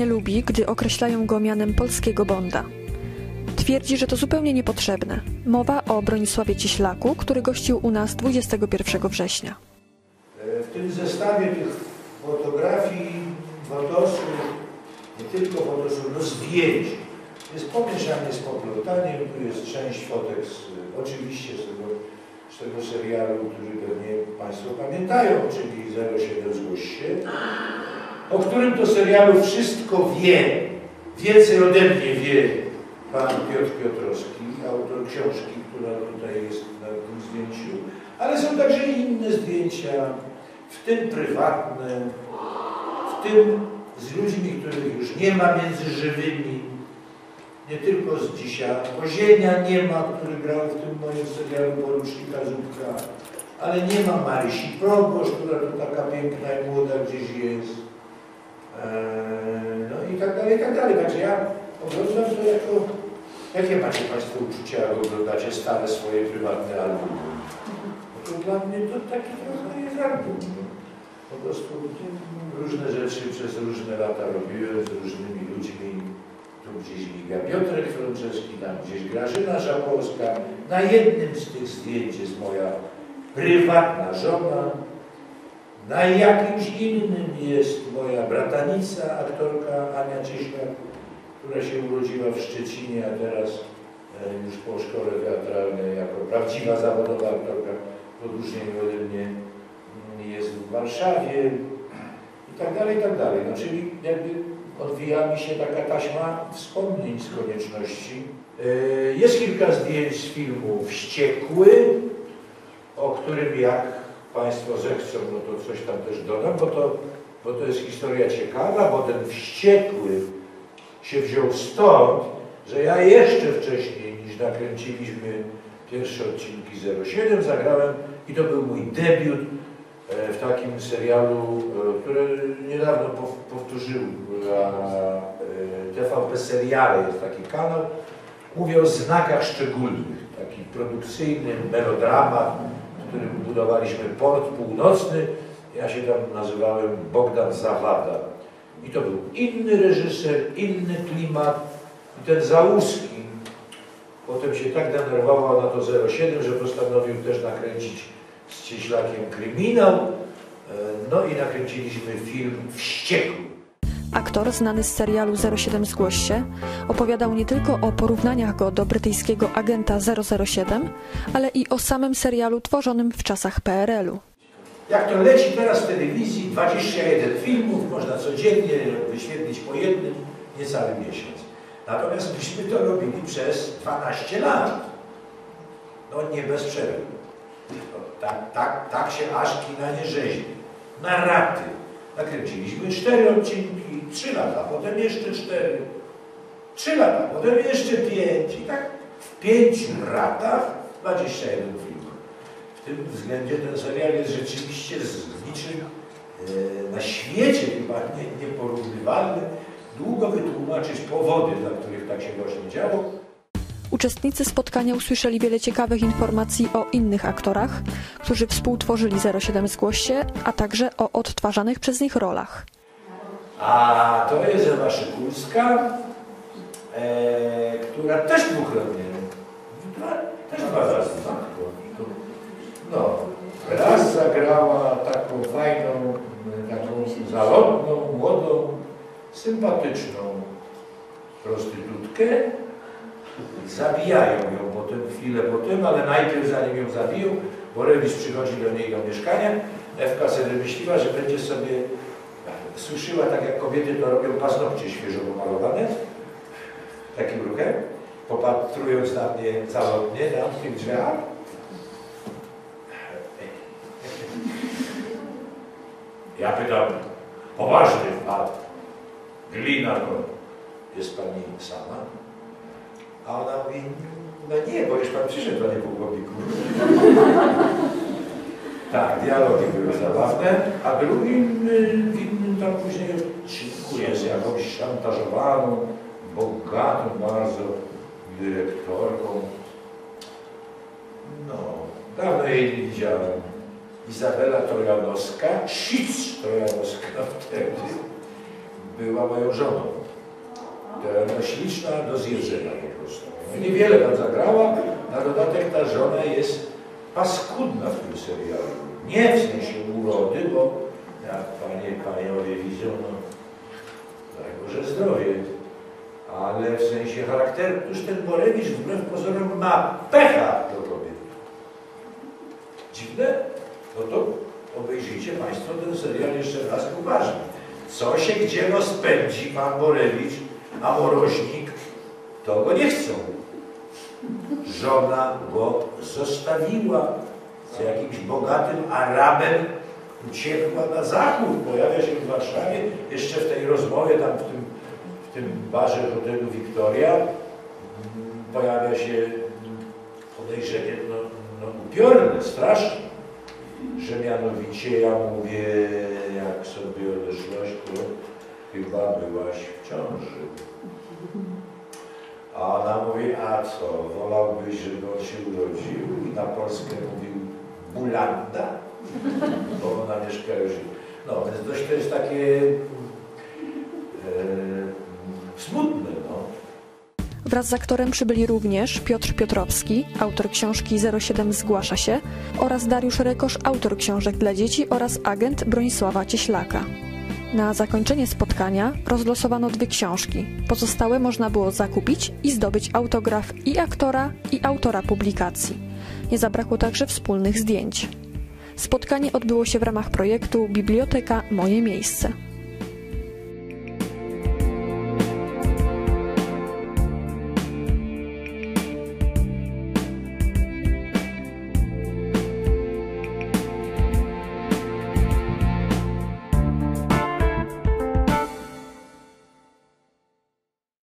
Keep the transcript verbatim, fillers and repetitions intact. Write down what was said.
nie lubi, gdy określają go mianem polskiego Bonda. Twierdzi, że to zupełnie niepotrzebne. Mowa o Bronisławie Cieślaku, który gościł u nas dwudziestego pierwszego września. W tym zestawie tych fotografii, fotosów, nie tylko fotosów, no zdjęć, jest pomieszanie z poplotaniem, tu jest część fotek z, oczywiście z tego, z tego serialu, który pewnie Państwo pamiętają, czyli zero siedem Zgłoś się, o którym to serialu wszystko wie, więcej ode mnie wie pan Piotr Piotrowski, autor książki, która tutaj jest na tym zdjęciu, ale są także inne zdjęcia, w tym prywatne, w tym z ludźmi, których już nie ma między żywymi, nie tylko z dzisiaj. Kozienia nie ma, który grał w tym moim serialu Porucznika Zubka, ale nie ma Marysi Proboszcz, która tu taka piękna i młoda gdzieś jest. Eee, no i tak dalej, i tak dalej. Także ja oglądam to jako... Jakie macie Państwo uczucia, jak oglądacie stare swoje prywatne albumy? No to dla mnie to taki trochę jest album. Po prostu różne rzeczy przez różne lata robiłem z różnymi ludźmi. Tu gdzieś miga Piotrek Frączewski, tam gdzieś Grażyna Żapolska. Na jednym z tych zdjęć jest moja prywatna żona. Na jakimś innym jest moja bratanica, aktorka Ania Cieślak, która się urodziła w Szczecinie, a teraz już po szkole teatralnej jako prawdziwa zawodowa aktorka podróżnie ode mnie jest w Warszawie i tak dalej, i tak dalej. No, czyli jakby odwija mi się taka taśma wspomnień z konieczności. Jest kilka zdjęć z filmu Wściekły, o którym jak Państwo zechcą, no to coś tam też dodam, bo to, bo to jest historia ciekawa, bo ten Wściekły się wziął stąd, że ja jeszcze wcześniej niż nakręciliśmy pierwsze odcinki zero siedem zagrałem i to był mój debiut w takim serialu, który niedawno powtórzył T V P Seriale, jest taki kanał. Mówię o znakach szczególnych, taki produkcyjny melodramat, w którym budowaliśmy port północny. Ja się tam nazywałem Bogdan Zawada. I to był inny reżyser, inny klimat. I ten Załuski potem się tak denerwował na to zero siedem, że postanowił też nakręcić z Cieślakiem kryminał. No i nakręciliśmy film Wściekły. Aktor znany z serialu zero siedem Zgłoś się opowiadał nie tylko o porównaniach go do brytyjskiego agenta zero zero siedem, ale i o samym serialu tworzonym w czasach P R L u. Jak to leci teraz w telewizji, dwadzieścia jeden filmów, można codziennie wyświetlić po jednym, niecały miesiąc. Natomiast myśmy to robili przez dwanaście lat. No nie bez przerwy. No, tak, tak, tak się aż kina nie rzeźbi. Na raty. Nakręciliśmy cztery odcinki, trzy lata, potem jeszcze cztery, trzy lata, potem jeszcze pięć i tak w pięciu ratach dwadzieścia jeden filmów. W tym względzie ten serial jest rzeczywiście z niczym e, na świecie chyba nie, nieporównywalny. Długo wytłumaczyć powody, dla których tak się właśnie działo. Uczestnicy spotkania usłyszeli wiele ciekawych informacji o innych aktorach, którzy współtworzyli zero siedem Zgłoś się, a także o odtwarzanych przez nich rolach. A to jest Ewa Szykulska, e, która też dwukrotnie, dwa, też dwa razy, no, raz zagrała taką fajną, taką zalotną, młodą, sympatyczną prostytutkę. Zabijają ją potem, chwilę potem, ale najpierw zanim ją zabiją, Borewicz przychodzi do niej do mieszkania, Ewka sobie wymyśliła, że będzie sobie suszyła, tak jak kobiety to robią, paznokcie świeżo pomalowane, takim ruchem, popatrując na mnie zalotnie na tych drzwiach. Ja pytam, poważnie, a glina, no, jest pani sama? A ona mówi, no nie, bo już pan przyszedł, panie pułkowniku. Tak, dialogi były zabawne, a drugim, w innym tam później odcinku jest jakąś szantażowaną, bogatą bardzo dyrektorką. No, dawno jej nie widziałem. Izabela Trojanowska, Szic Trojanowska wtedy, była moją żoną. To śliczna do zjedzenia po prostu. No, niewiele tam zagrała, na dodatek ta żona jest paskudna w tym serialu. Nie w sensie urody, bo jak panie, paniowie widzą, no daj Boże zdrowie, ale w sensie charakteru. Już ten Borewicz wbrew pozorom ma pecha do kobiet. Dziwne? No to obejrzyjcie Państwo ten serial jeszcze raz uważnie. Co się gdzie rozpędzi pan Borewicz, a Moroźnik, to go nie chcą. Żona go zostawiła z jakimś bogatym Arabem, uciekła na zachód, pojawia się w Warszawie, jeszcze w tej rozmowie tam w tym, w tym barze hotelu Wiktoria pojawia się podejrzenie no, no, upiorne, straszne, że mianowicie ja mówię, jak sobie odeszłaś, to chyba byłaś w ciąży. A ona mówi, a co, wolałbyś, żeby on się urodził i na Polskę mówił Bulanda? Bo ona mieszka już... No, więc dość to jest takie e, smutne, no. Wraz z aktorem przybyli również Piotr Piotrowski, autor książki zero siedem zgłasza się, oraz Dariusz Rekosz, autor książek dla dzieci, oraz agent Bronisława Cieślaka. Na zakończenie spotkania rozlosowano dwie książki. Pozostałe można było zakupić i zdobyć autograf i aktora, i autora publikacji. Nie zabrakło także wspólnych zdjęć. Spotkanie odbyło się w ramach projektu Biblioteka Moje Miejsce.